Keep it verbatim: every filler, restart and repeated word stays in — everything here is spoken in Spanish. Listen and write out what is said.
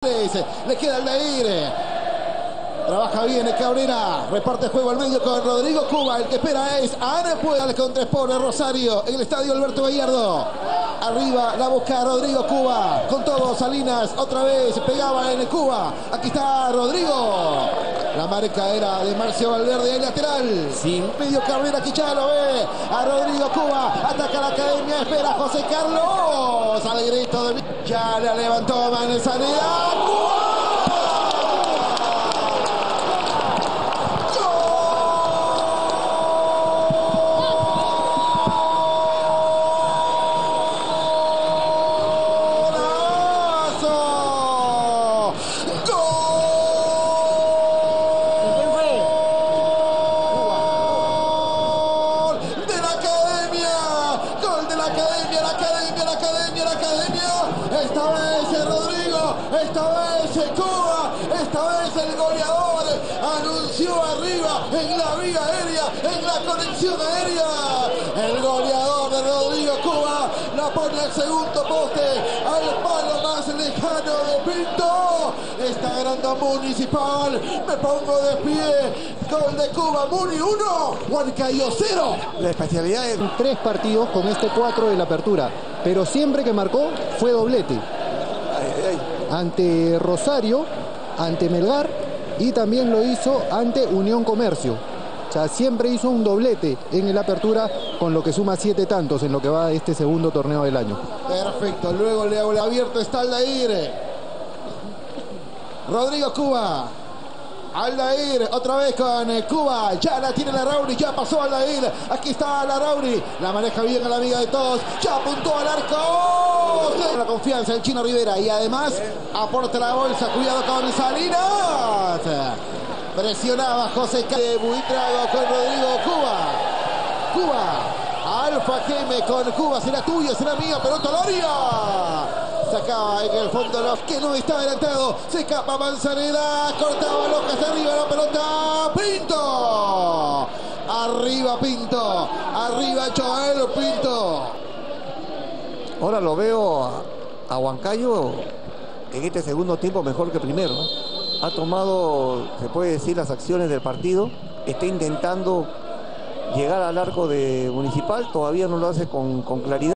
Le queda el Aldair. Trabaja bien el Cabrera. Reparte juego al medio con Rodrigo Cuba. El que espera es Ana Puebla. Contraspone Rosario en el estadio Alberto Gallardo. Arriba la busca Rodrigo Cuba. Con todo Salinas. Otra vez pegaba en el Cuba. Aquí está Rodrigo. La marca era de Marcio Valverde. El lateral. Sí. Medio Cabrera que ya lo ve. A Rodrigo Cuba. Ataca la academia. Espera José Carlos. Al grito de... Ya la levantó Manzanera. Esta vez Rodrigo, esta vez Cuba, esta vez el goleador anunció arriba en la vía aérea, en la conexión aérea. El goleador de Rodrigo Cuba la pone al segundo poste, al palo más lejano de Pinto. Está ganando Municipal, me pongo de pie. Gol de Cuba, Muni uno, Huancayo cero. La especialidad es... Tres partidos con este cuatro de la apertura, pero siempre que marcó fue doblete. Ay, ay. Ante Rosario, ante Melgar y también lo hizo ante Unión Comercio. O sea, siempre hizo un doblete en el apertura, con lo que suma siete tantos en lo que va de este segundo torneo del año. Perfecto, luego le ha abierto está Aldair. Rodrigo Cuba. Aldair, otra vez con Cuba, ya la tiene Larrauri, ya pasó Aldair, aquí está Larrauri, la maneja bien a la amiga de todos, ya apuntó al arco, la confianza del Chino Rivera y además aporta la bolsa, cuidado con Salinas, presionaba José Carlos Buitrago con Rodrigo Cuba, Cuba, Alfa Geme con Cuba, será tuyo, será mío, pelota al área. Sacaba en el fondo los que no está adelantado. Se escapa Manzanera. Cortaba Locas arriba la pelota. Pinto. Arriba Pinto. Arriba Joel Pinto. Ahora lo veo a, a Huancayo en este segundo tiempo mejor que primero. Ha tomado, se puede decir, las acciones del partido. Está intentando llegar al arco de Municipal. Todavía no lo hace con, con claridad.